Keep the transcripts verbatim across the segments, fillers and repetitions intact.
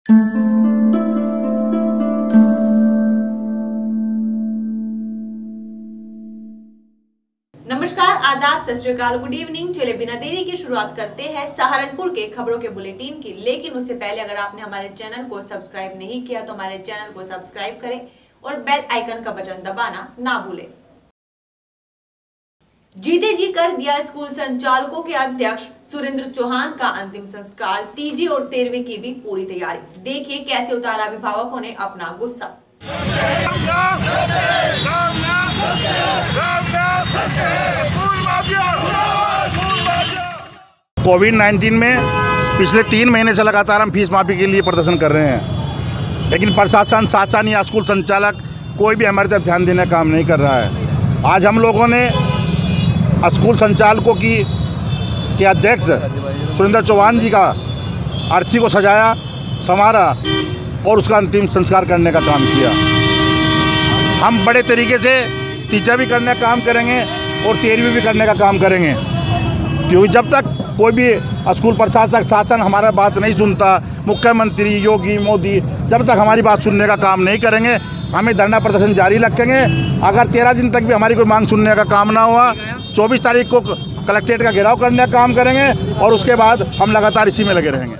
नमस्कार, आदाब, सत श्री अकाल, गुड इवनिंग। चले बिना देरी की शुरुआत करते हैं सहारनपुर के खबरों के बुलेटिन की। लेकिन उससे पहले अगर आपने हमारे चैनल को सब्सक्राइब नहीं किया तो हमारे चैनल को सब्सक्राइब करें और बेल आइकन का बटन दबाना ना भूलें। जीते जी कर दिया स्कूल संचालकों के अध्यक्ष सुरेंद्र चौहान का अंतिम संस्कार। तीजी और तेरहवीं की भी पूरी तैयारी। देखिए कैसे उतारा अभिभावकों ने अपना गुस्सा। कोविड नाइन्टीन में पिछले तीन महीने से लगातार हम फीस माफी के लिए प्रदर्शन कर रहे हैं, लेकिन प्रशासन, शासन या स्कूल संचालक कोई भी हमारी तरफ ध्यान देने का काम नहीं कर रहा है। आज हम लोगों ने स्कूल संचालकों की के अध्यक्ष सुरेंद्र चौहान जी का अर्थी को सजाया, संवारा और उसका अंतिम संस्कार करने का काम किया। हम बड़े तरीके से तीजा भी करने का काम करेंगे और तेरहवीं भी करने का काम करेंगे, क्योंकि जब तक कोई भी स्कूल प्रशासक, शासन हमारा बात नहीं सुनता, मुख्यमंत्री योगी मोदी जब तक हमारी बात सुनने का काम नहीं करेंगे, हमें धरना प्रदर्शन जारी रखेंगे। अगर तेरह दिन तक भी हमारी कोई मांग सुनने का काम ना हुआ, चौबीस तारीख को कलेक्ट्रेट का घेराव करने का काम करेंगे और उसके बाद हम लगातार इसी में लगे रहेंगे।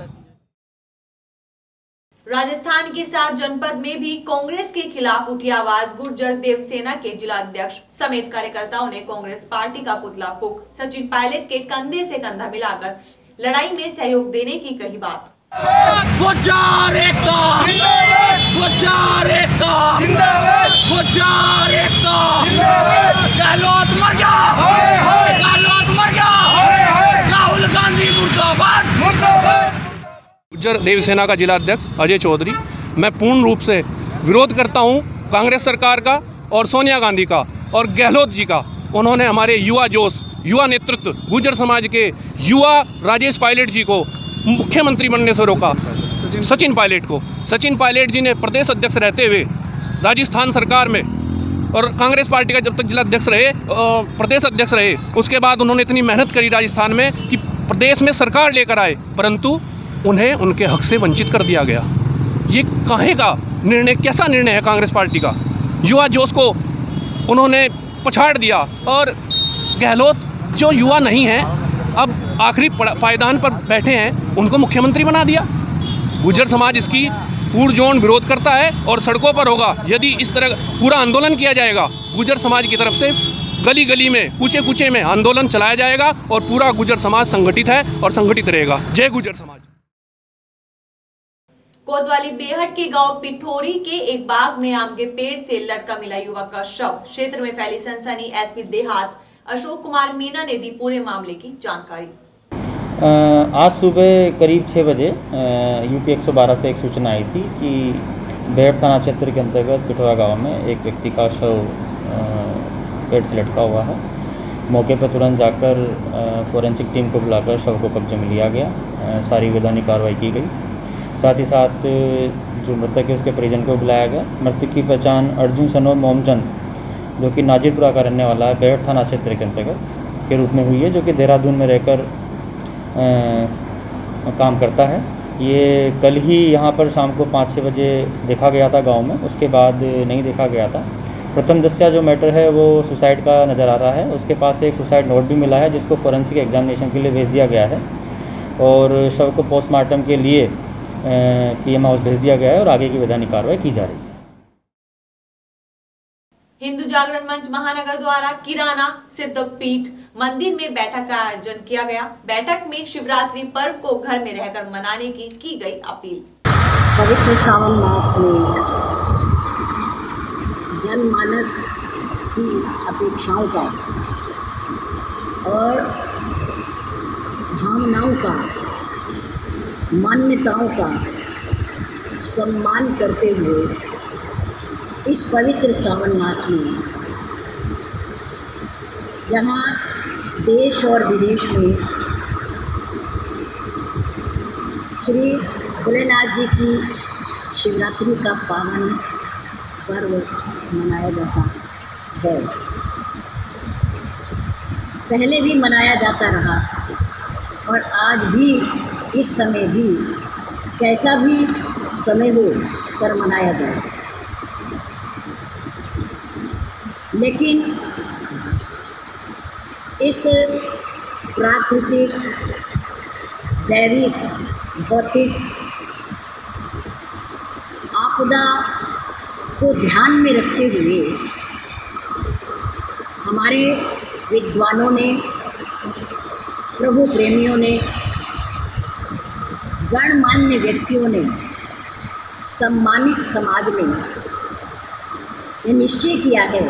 राजस्थान के सात जनपद में भी कांग्रेस के खिलाफ उठी आवाज। गुर्जर देव सेना के जिलाध्यक्ष समेत कार्यकर्ताओं ने कांग्रेस पार्टी का पुतला फूंक सचिन पायलट के कंधे से कंधा मिलाकर लड़ाई में सहयोग देने की कही बात। गुर्जर एकता जिंदाबाद, गुर्जर एकता जिंदाबाद, गुर्जर एकता जिंदाबाद। गहलोत मर गया, गहलोत मर गया, राहुल गांधी मुर्दाबाद, मुर्दाबाद। गुर्जर देव सेना का जिला अध्यक्ष अजय चौधरी। मैं पूर्ण रूप से विरोध करता हूं कांग्रेस सरकार का और सोनिया गांधी का और गहलोत जी का। उन्होंने हमारे युवा जोश, युवा नेतृत्व, गुर्जर समाज के युवा राजेश पायलट जी को मुख्यमंत्री बनने से रोका। सचिन पायलट को सचिन पायलट जी ने प्रदेश अध्यक्ष रहते हुए राजस्थान सरकार में और कांग्रेस पार्टी का जब तक जिला अध्यक्ष रहे, प्रदेश अध्यक्ष रहे, उसके बाद उन्होंने इतनी मेहनत करी राजस्थान में कि प्रदेश में सरकार लेकर आए, परंतु उन्हें उनके हक से वंचित कर दिया गया। ये काहे का निर्णय, कैसा निर्णय है कांग्रेस पार्टी का? युवा जोश को उन्होंने पछाड़ दिया और गहलोत जो युवा नहीं है, अब आखिरी पायदान पर बैठे हैं, उनको मुख्यमंत्री बना दिया। गुर्जर समाज इसकी पुरजोर विरोध करता है और सड़कों पर होगा। यदि इस तरह पूरा आंदोलन किया जाएगा, गुर्जर समाज की तरफ से गली गली में, कूचे कूचे में आंदोलन चलाया जाएगा और पूरा गुर्जर समाज संगठित है और संगठित रहेगा। जय गुर्जर समाज। कोतवाली बेहट के गांव पिठोरी के एक बाग में आम के पेड़ से लटका मिला युवक का शव। क्षेत्र में फैली सनसनी। एसपी देहात अशोक कुमार मीना ने दी पूरे मामले की जानकारी। आज सुबह करीब छः बजे यूपी एक सौ बारह से एक सूचना आई थी कि बेहट थाना क्षेत्र के अंतर्गत पिठोरा गांव में एक व्यक्ति का शव पेड़ से लटका हुआ है। मौके पर तुरंत जाकर फोरेंसिक टीम को बुलाकर शव को कब्जे में लिया गया। सारी वैधानिक कार्रवाई की गई। साथ ही साथ जो मृतक है उसके परिजन को बुलाया गया। मृतक की पहचान अर्जुन सनोर मोमचंद, जो कि नाजिरपुरा का रहने वाला है, बेहट थाना क्षेत्र के अंतर्गत के रूप में हुई है, जो कि देहरादून में रहकर आ, काम करता है। ये कल ही यहाँ पर शाम को पाँच छः बजे देखा गया था गांव में, उसके बाद नहीं देखा गया था। प्रथम दृष्टया जो मैटर है वो सुसाइड का नज़र आ रहा है। उसके पास से एक सुसाइड नोट भी मिला है, जिसको फोरेंसिक एग्जामिनेशन के लिए भेज दिया गया है और शव को पोस्टमार्टम के लिए पीएम हाउस भेज दिया गया है और आगे की वैधानिक कार्रवाई की जा रही है। हिंदू जागरण मंच महानगर द्वारा किराना सिद्धपीठ मंदिर में बैठक का आयोजन किया गया। बैठक में शिवरात्रि पर्व को घर में रहकर मनाने की की गई अपील। पवित्र सावन मास में जनमानस की अपेक्षाओं का और भावनाओं का, मान्यताओं का सम्मान करते हुए इस पवित्र सावन मास में, जहाँ देश और विदेश में श्री भोलेनाथ जी की शिवरात्रि का पावन पर्व मनाया जाता है, पहले भी मनाया जाता रहा और आज भी, इस समय भी, कैसा भी समय हो पर मनाया जाता है। लेकिन इस प्राकृतिक, दैविक, भौतिक आपदा को ध्यान में रखते हुए हमारे विद्वानों ने, प्रभु प्रेमियों ने, गणमान्य व्यक्तियों ने, सम्मानित समाज ने ये निश्चय किया है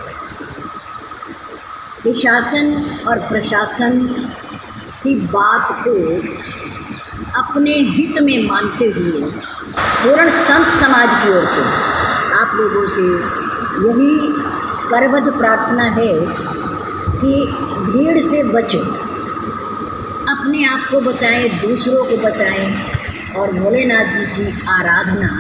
कि शासन और प्रशासन की बात को अपने हित में मानते हुए पूर्ण संत समाज की ओर से आप लोगों से यही करबद्ध प्रार्थना है कि भीड़ से बचें, अपने आप को बचाएं, दूसरों को बचाएं और भोलेनाथ जी की आराधना,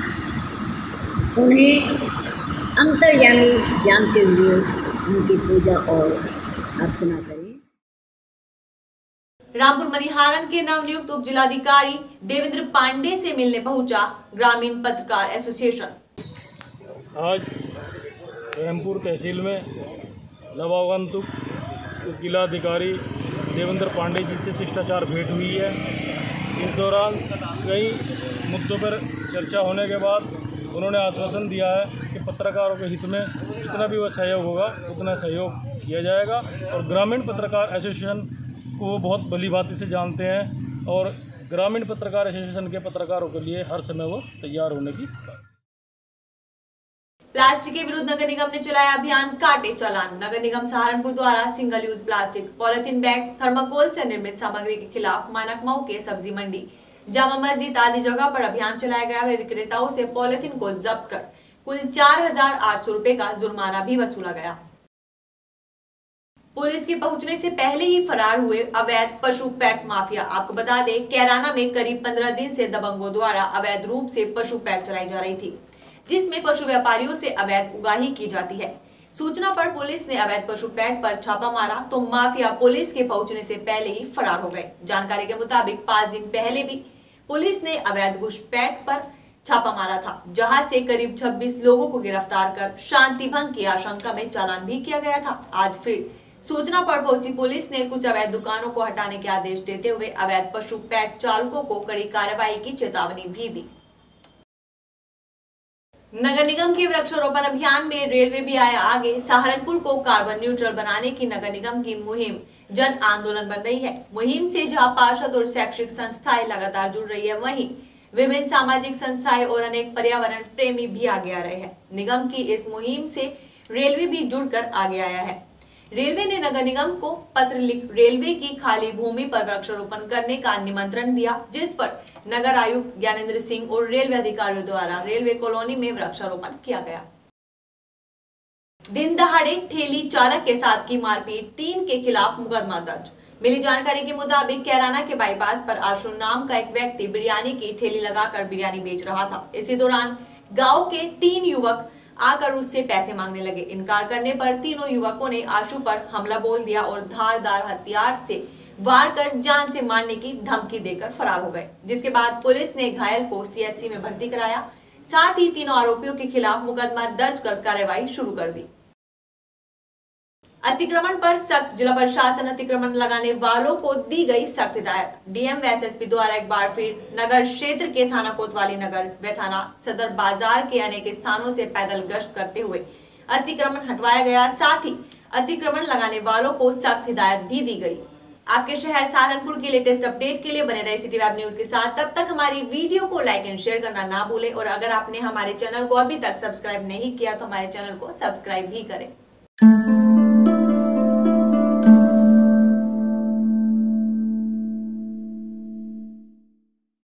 उन्हें अंतर्यामी जानते हुए उनकी पूजा और अर्चना करें। रामपुर मनिहारन के नवनियुक्त उप जिलाधिकारी देवेंद्र पांडे से मिलने पहुंचा ग्रामीण पत्रकार एसोसिएशन। आज रामपुर तहसील में नवागंतुक उप जिलाधिकारी देवेंद्र पांडे जी से शिष्टाचार भेंट हुई है। इस दौरान कई मुद्दों पर चर्चा होने के बाद उन्होंने आश्वासन दिया है कि पत्रकारों के हित में जितना भी वह सहयोग होगा उतना सहयोग किया जाएगा और ग्रामीण पत्रकार एसोसिएशन को वो बहुत भली भांति से जानते हैं और ग्रामीण पत्रकार एसोसिएशन के पत्रकारों के लिए हर समय वो तैयार होने की। प्लास्टिक के विरुद्ध नगर निगम ने चलाया अभियान काटे चालान। नगर निगम सहारनपुर द्वारा single use plastic, polythene bags, thermocol से निर्मित सामग्री के खिलाफ मानक मऊ के सब्जी मंडी, जामा मस्जिद आदि जगह पर अभियान चलाया गया। वे विक्रेताओं से पॉलिथीन को जब्त कर कुल चार हजार आठ सौ रूपये का जुर्माना भी वसूला गया। पुलिस के पहुंचने से पहले ही फरार हुए अवैध पशु पैक माफिया। आपको बता दें, कैराना में करीब पंद्रह दिन से दबंगों द्वारा अवैध रूप से पशु पैक चलाई जा रही थी, जिसमें पशु व्यापारियों से अवैध उगाही की जाती है। सूचना पर पुलिस ने अवैध पशु पैक पर छापा मारा तो माफिया पुलिस के पहुंचने से पहले ही फरार हो गए। जानकारी के मुताबिक पांच दिन पहले भी पुलिस ने अवैध घुसपैठ पर छापा मारा था, जहां से करीब छब्बीस लोगों को गिरफ्तार कर शांति भंग की आशंका में चालान भी किया गया था। आज फिर सूचना पर पहुंची पुलिस ने कुछ अवैध दुकानों को हटाने के आदेश देते हुए अवैध पशु पैक चालकों को कड़ी कार्रवाई की चेतावनी भी दी। नगर निगम के वृक्षारोपण अभियान में रेलवे भी आया आगे। सहारनपुर को कार्बन न्यूट्रल बनाने की नगर निगम की मुहिम जन आंदोलन बन रही है। मुहिम से जहां पार्षद और शैक्षिक संस्थाएं लगातार जुड़ रही है, वहीं विभिन्न सामाजिक संस्थाएं और अनेक पर्यावरण प्रेमी भी आगे आ रहे हैं। निगम की इस मुहिम से रेलवे भी जुड़कर आगे आया है। रेलवे ने नगर निगम को पत्र लिख रेलवे की खाली भूमि पर वृक्षारोपण करने का निमंत्रण दिया, जिस पर नगर आयुक्त ज्ञानेंद्र सिंह और रेलवे अधिकारियों द्वारा रेलवे कॉलोनी में वृक्षारोपण किया गया। दिन दहाड़े ठेली चालक के साथ की मारपीट, तीन के खिलाफ मुकदमा दर्ज। मिली जानकारी के मुताबिक कैराना के बाईपास पर आशु नाम का एक व्यक्ति बिरयानी की ठेली लगाकर बिरयानी बेच रहा था। इसी दौरान गांव के तीन युवक आकर उससे पैसे मांगने लगे। इनकार करने पर तीनों युवकों ने आशु पर हमला बोल दिया और धारदार हथियार से वार कर जान से मारने की धमकी देकर फरार हो गए, जिसके बाद पुलिस ने घायल को सीएचसी में भर्ती कराया। साथ ही तीनों आरोपियों के खिलाफ मुकदमा दर्ज कर कार्रवाई शुरू कर दी। अतिक्रमण पर सख्त, जिला प्रशासन अतिक्रमण लगाने वालों को दी गई सख्त हिदायत। डीएम व एसएसपी द्वारा एक बार फिर नगर क्षेत्र के थाना कोतवाली नगर व थाना सदर बाजार के अनेक स्थानों से पैदल गश्त करते हुए अतिक्रमण हटवाया गया। साथ ही अतिक्रमण लगाने वालों को सख्त हिदायत भी दी गई। आपके शहर सहारनपुर के लेटेस्ट अपडेट के लिए बने रहे सिटी वेब न्यूज के साथ। तब तक हमारी वीडियो को लाइक एंड शेयर करना ना भूलें और अगर आपने हमारे चैनल को अभी तक सब्सक्राइब नहीं किया तो हमारे चैनल को सब्सक्राइब भी करें।